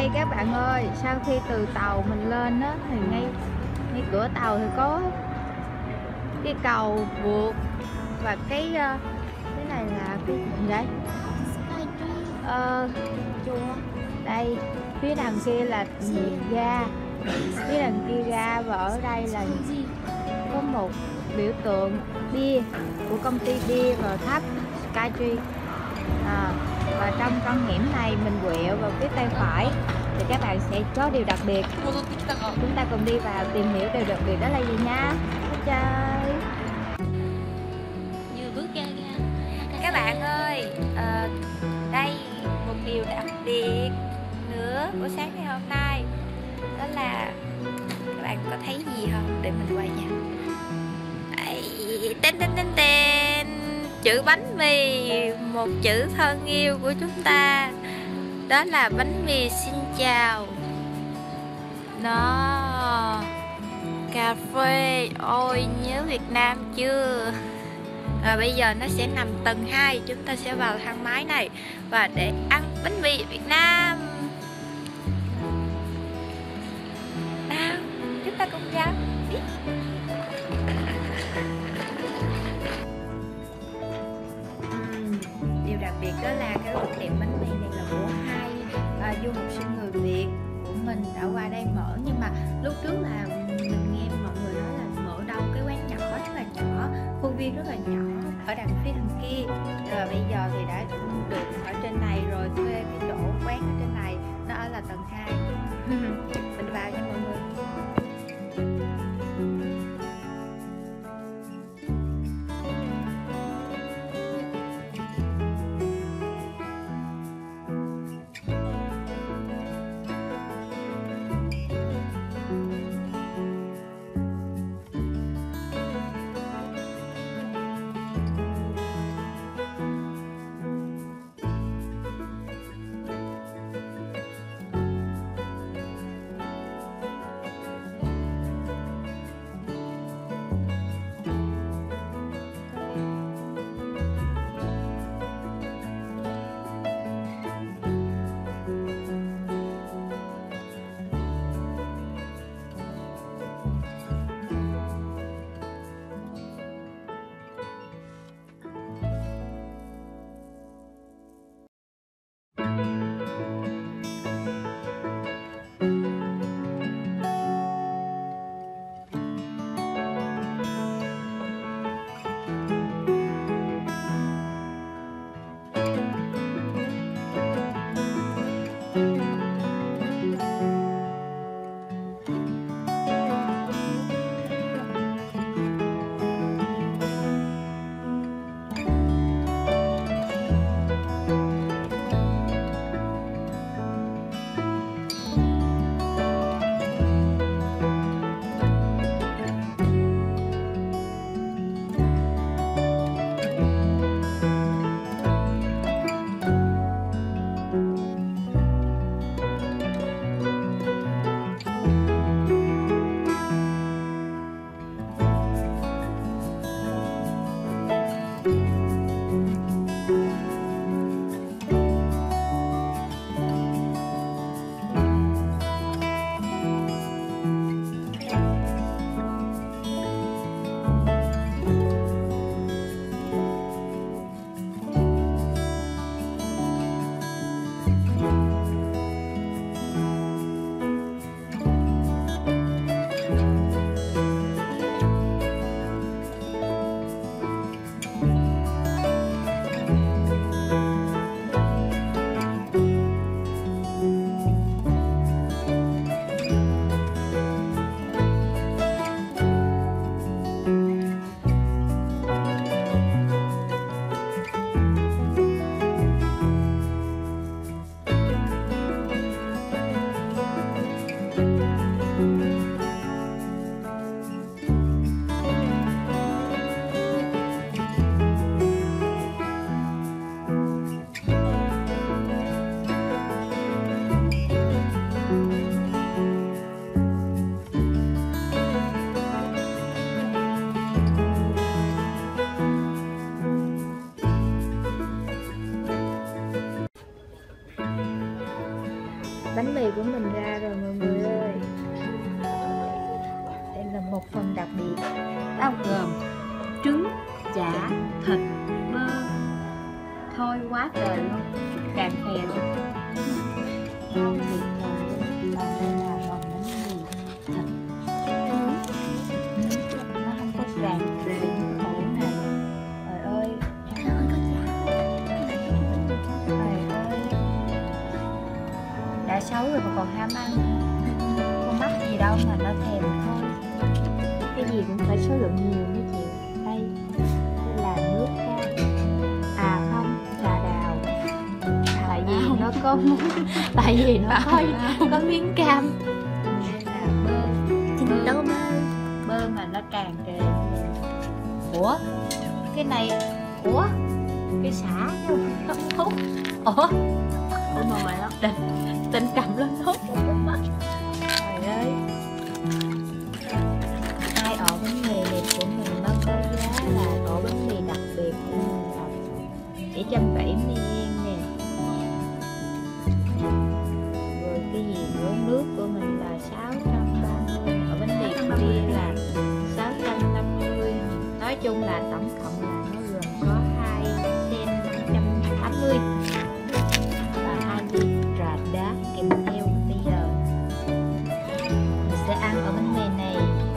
Đây các bạn ơi, sau khi từ tàu mình lên á thì ngay cửa tàu thì có cái cầu vượt và cái này là cái gì đấy? Chùa. Đây phía đằng kia là ga, phía đằng kia ga, và ở đây là có một biểu tượng bia của công ty bia và tháp Skytree. Và trong con hẻm này mình quẹo vào phía tay phải thì các bạn sẽ có điều đặc biệt. Chúng ta cùng đi vào tìm hiểu điều đặc biệt đó là gì nha. Chơi. Vừa bước ra Các bạn ơi, đây một điều đặc biệt nữa của sáng ngày hôm nay, đó là các bạn có thấy gì không? Để mình quay nha. Tên tên tên tên, chữ bánh mì, một chữ thân yêu của chúng ta, đó là bánh mì xin chào. Nó cà phê, ôi nhớ Việt Nam chưa? Và bây giờ nó sẽ nằm tầng 2, chúng ta sẽ vào thang máy này và để ăn bánh mì Việt Nam. Nào, chúng ta cùng vào. Điều đặc biệt đó là cái tiệm bánh mì này là của hai du học sinh người Việt của mình đã qua đây mở, nhưng mà lúc trước là mình nghe mọi người nói là mở đâu cái quán nhỏ rất là nhỏ, khuôn viên rất là nhỏ ở đằng phía đằng kia, và bây giờ thì đã được ở trên này rồi, thuê cái chỗ quán ở trên này, nó ở là tầng 2. Mình vào nha mọi người. Bánh mì của mình ra rồi mọi người ơi. Đây là một phần đặc biệt, bao gồm trứng, chả, thịt, bơ. Thôi quá trời luôn, càng khè luôn. Ngon tuyệt vời luôn. Còn đây là phần bánh mì thịt, nó không có càng bị khổ này. Trời ơi, trời ơi, đã xấu rồi mà còn ham ăn, con mắc gì đâu mà nó thèm thôi. Cái gì cũng phải số lượng nhiều mới chịu. Đây là nước cam, à không, trà đào. Tại vì nó có tại vì nó có miếng cam. Đây là bơ, chính tố bơ mà nó tràn trề. Ủa cái này, ủa cái xả chứ không hút. Ủa mà mày đó tình cầm lên hút. Trời ơi, hai ổ bánh mì này của mình nó có giá là ổ bánh mì đặc biệt của mình là 770 yên nè. Rồi cái gì nữa, nước của mình là 630, ổ bánh mì kia là 650. Nói chung là tổng cộng là nó gồm có 2 sen 580 và 2 ly trà đá kèm theo. Bây giờ mình sẽ ăn ở bánh mì này.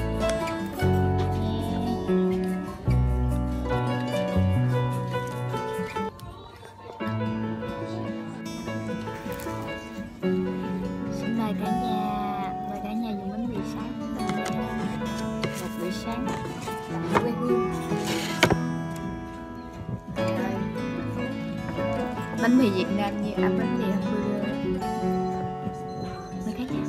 Xin mời cả nhà, mời cả nhà dùng bánh mì sáng của mình nha. Một buổi sáng tặng quê hương. Bánh mì Việt Nam như ăn bánh mì hamburger. Mời cả nhà.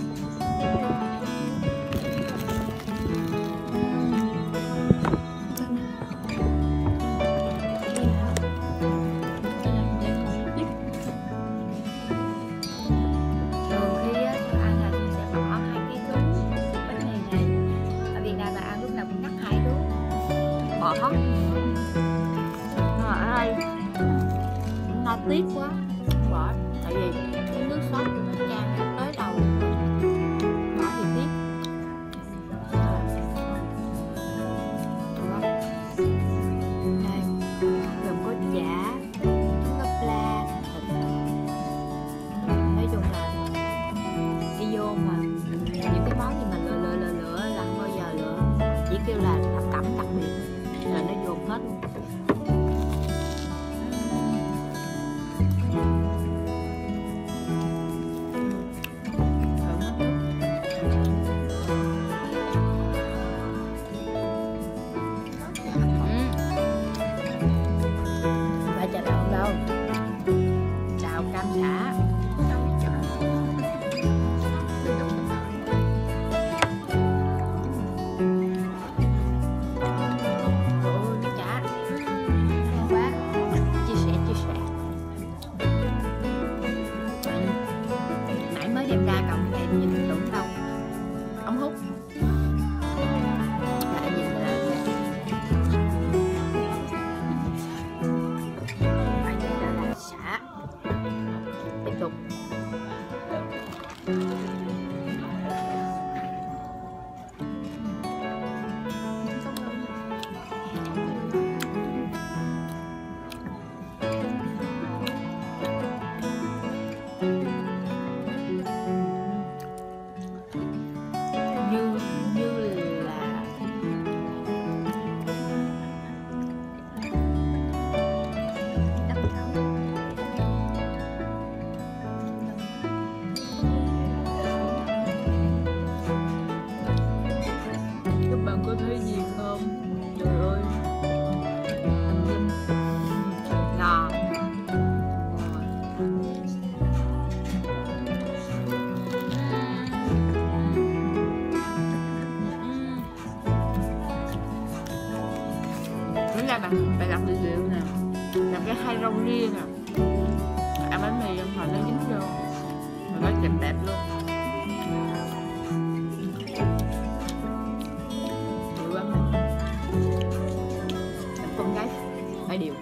Bỏ nó ở đây nó tiếc quá, không bỏ tại vì cái nước sốt của nó chan tới đầu, bỏ thì tiếc. Đây gồm có chả, trứng ốp la, nói chung là đi vô mà những cái món gì mà lựa là không bao giờ lựa, chỉ kêu là thập cẩm đặc biệt là nó dồn hết luôn. Phải chả đậu đâu, đậu cam xả. Đem ra cộng này nhìn tưởng đâu ống hút lại nhìn là phải nhìn ra là xả. Tiếp tục có thấy gì không? Trời ơi, ngon. Đúng là bạn đặt review nè, làm cái hai rau ria nè, ăn bánh mì ăn hồi nó dính vô, mà nó chụp đẹp luôn. Con gái phải điều.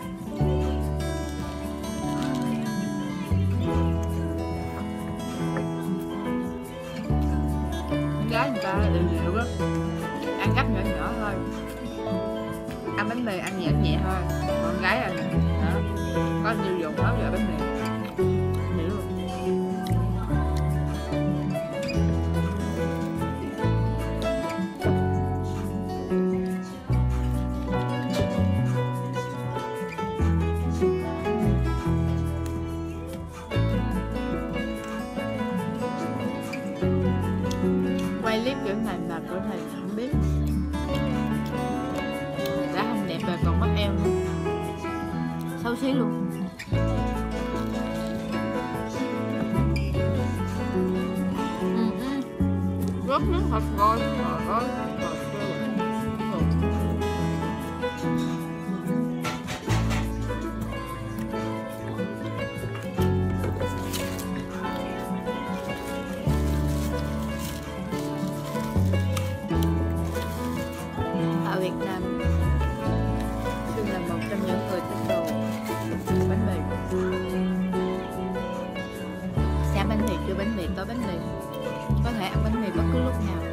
ra đều đều á, ăn gấp nhỏ nhỏ thôi, ăn bánh mì ăn nhẹ nhẹ thôi, con gái ăn đó có nhiều dầu máu vào bánh mì nhiều luôn. Quay clip kiểu này là của thầy không biết đã không đẹp rồi còn mất eo nữa, xấu xí luôn. Rất miếng thịt ngon, trời ơi. Ở Việt Nam Sương là một trong những người thích đồ bánh mì. Sáng bánh mì, trưa bánh mì, tối bánh mì, có thể ăn bánh mì bất cứ lúc nào.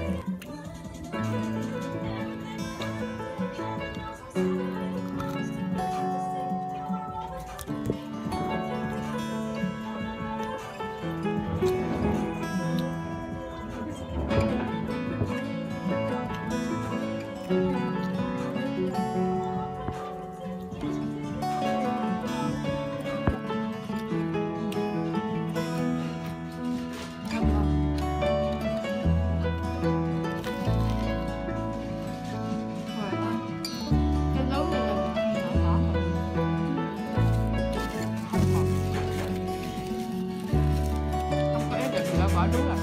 Bỏ đúng rồi.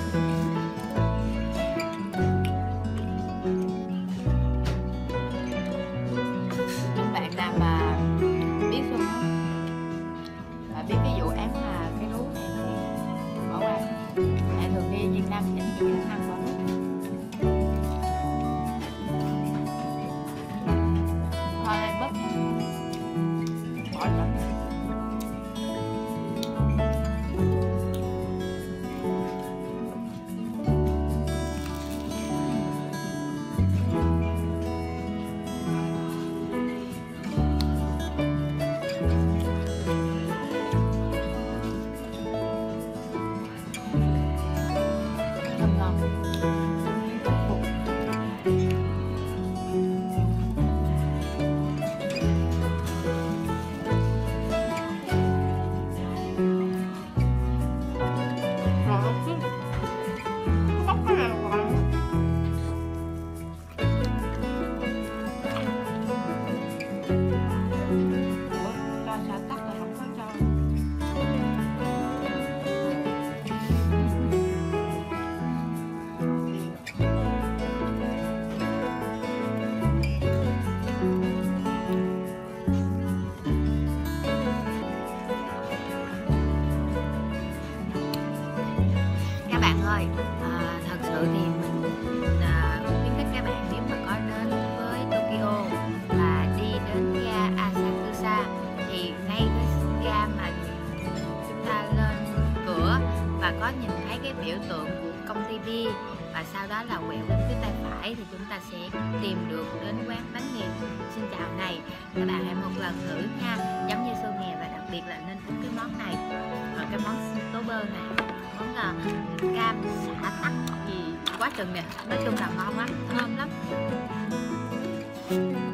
Những bạn nào mà biết Xuân và biết cái vụ án là cái đú này thì bỏ qua. Tại thường đi Việt Nam thì chỉ ăn bỏ nước. Thôi lên bớt bỏ lắm. Các bạn ơi, thật sự thì mình khuyến khích các bạn nếu mà có đến với Tokyo và đi đến ga Asakusa thì ngay cái ga mà chúng ta lên cửa và có nhìn thấy cái biểu tượng của công ty bia và sau đó là quẹo bên phía tay phải thì chúng ta sẽ tìm được đến quán bánh mì xin chào này. Các bạn hãy một lần thử nha, giống như Xuân nè, và đặc biệt là nên uống cái món này, cái món tố bơ này, món cam xả tắc gì quá chừng nè, nói chung là ngon lắm, thơm lắm.